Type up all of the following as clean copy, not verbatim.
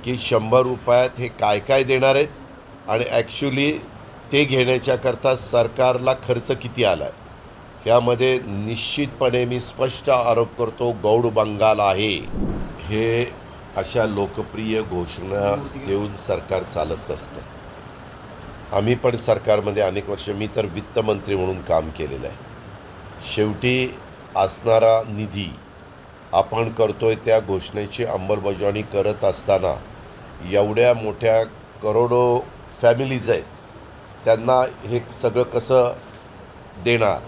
की 100 रुपयात हे काय काय देणार आहेत आणि ॲक्च्युली ते घेण्याच्याकरता सरकारला खर्च किती आला आहे. ह्यामध्ये निश्चितपणे मी स्पष्ट आरोप करतो गौड बंगाल आहे. हे अशा लोकप्रिय घोषणा देऊन सरकार चालत नसतं. आम्ही पण सरकारमध्ये अनेक वर्ष, मी तर वित्तमंत्री म्हणून काम केलेलं आहे. शेवटी असणारा निधी आपण करतोय त्या घोषणेची अंमलबजावणी करत असताना एवढ्या मोठ्या करोडो फॅमिलीज आहेत, त्यांना हे सगळं कसं देणार,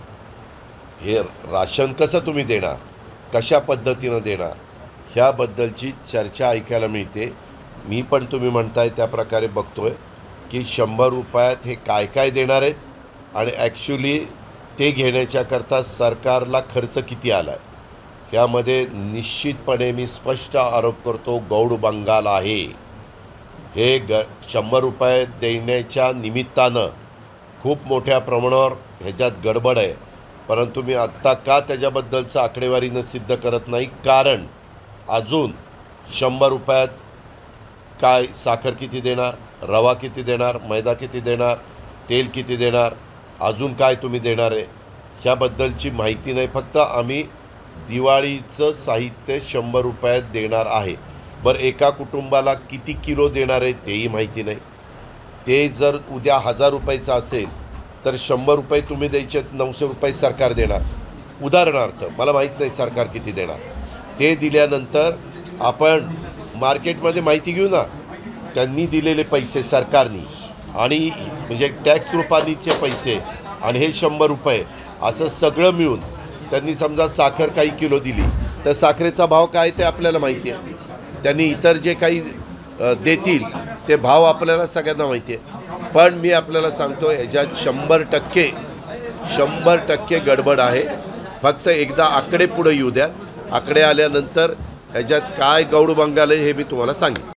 हे राशन कसं तुम्ही देणार, कशा पद्धतीनं देणार, ह्याबद्दलची चर्चा ऐकायला मिळते. मी पण तुम्ही म्हणताय त्या प्रकारे बघतोय की 100 रुपयात हे काय काय देणार आहेत आणि ॲक्च्युली ते घेण्याच्याकरता सरकारला खर्च किती आला आहे. ह्यामध्ये निश्चितपणे मी स्पष्ट आरोप करतो गौड बंगाल आहे. हे 100 रुपये देण्याच्या निमित्तानं खूप मोठ्या प्रमाणावर ह्याच्यात गडबड आहे. परंतु मी आत्ता का त्याच्याबद्दलचं आकडेवारीनं सिद्ध करत नाही, कारण अजून 100 रुपयात काय साखर किती देणार, रवा किती देणार, मैदा किती देणार, तेल किती देणार, अजून काय तुम्ही देणार आहे, ह्याबद्दलची माहिती नाही. फक्त आम्ही दिवाळीचं साहित्य 100 रुपयात देणार आहे. बरं, एका कुटुंबाला किती किलो देणार आहे तेही माहिती नाही. ते जर उद्या 1000 रुपयाचं असेल तर 100 रुपये तुम्ही द्यायचे, 900 रुपये सरकार देणार. उदाहरणार्थ, मला माहीत नाही सरकार किती देणार. ते दिल्यानंतर आपण मार्केटमध्ये माहिती घेऊ ना, त्यांनी दिलेले पैसे सरकारनी आणि म्हणजे टॅक्स रूपानीचे पैसे आणि हे 100 रुपये असं सगळं मिळून त्यांनी समजा साखर काही किलो दिली तर साखरेचा भाव काय ते आपल्याला माहिती आहे. त्यांनी इतर जे काही देतील ते भाव आपल्याला सगळ्यांना माहिती आहे. पण मी आपल्याला सांगतो ह्याच्यात 100% गडबड आहे. फक्त एकदा आकडे पुढे येऊ द्या. आकडे आल्यानंतर ह्याच्यात काय गौड बंगाल आहे हे मी तुम्हाला सांगेन.